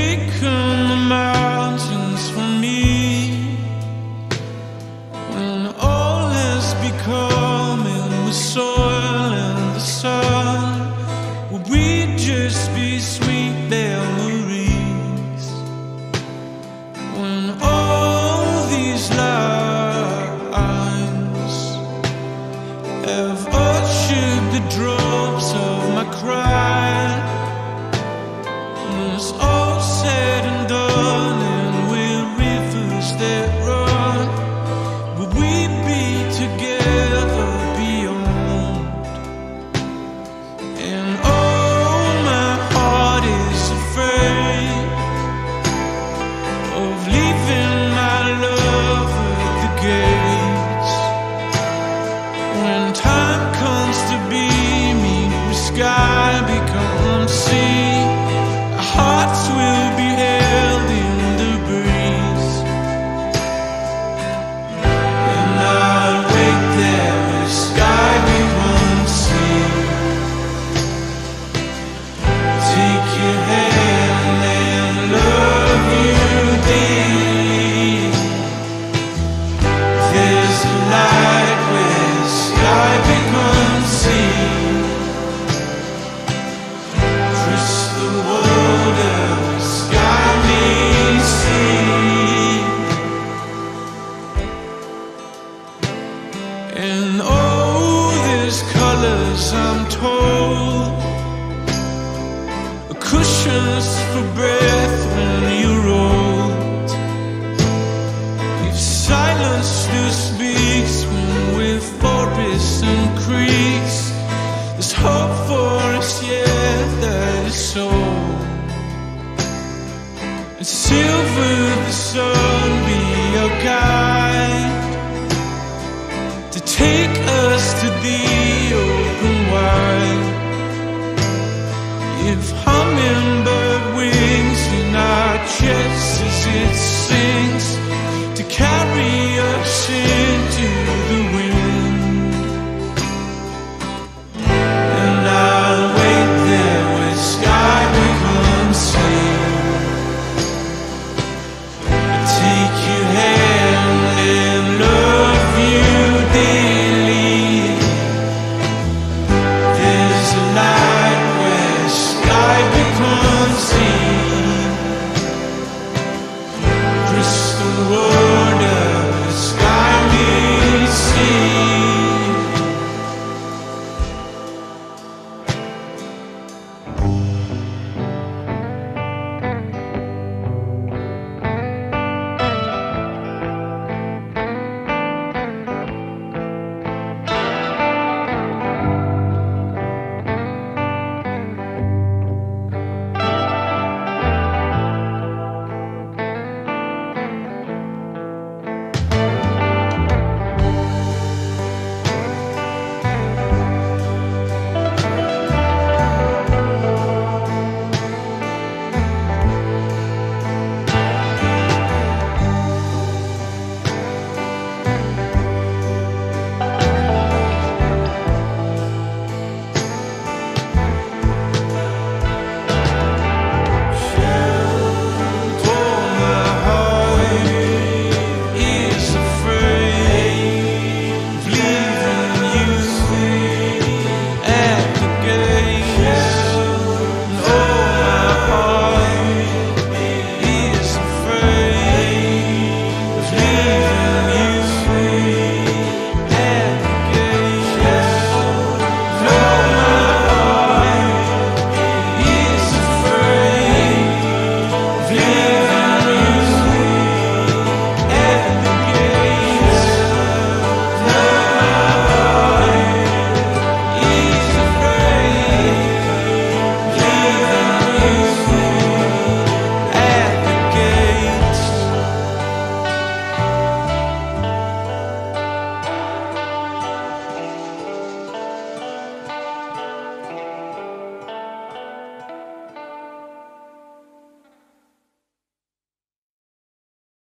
taken the mountains from me, when all has become in the soil and the sun, will we just be sweet memories? When all these lines have ushered the drops of my crying, when it's all said and done and we're rivers that run, will we be together beyond? And oh, my heart is afraid of leaving my love at the gates. When time comes to be meet the sky becomes sea, our hearts will be held in the breeze. And I'll wake there, the sky becomes sea. Take your hand and love you deeply. There's a light where the sky becomes sea. Crystal water, sky meets sea. And oh, there's colors, I'm told, cushions for breath when you're old. If silence still speaks when we're forests and creeks, there's hope for us yet that is sold. And silver the sun be our guide, to take us to the open wide. If hummingbird wings in our chests as it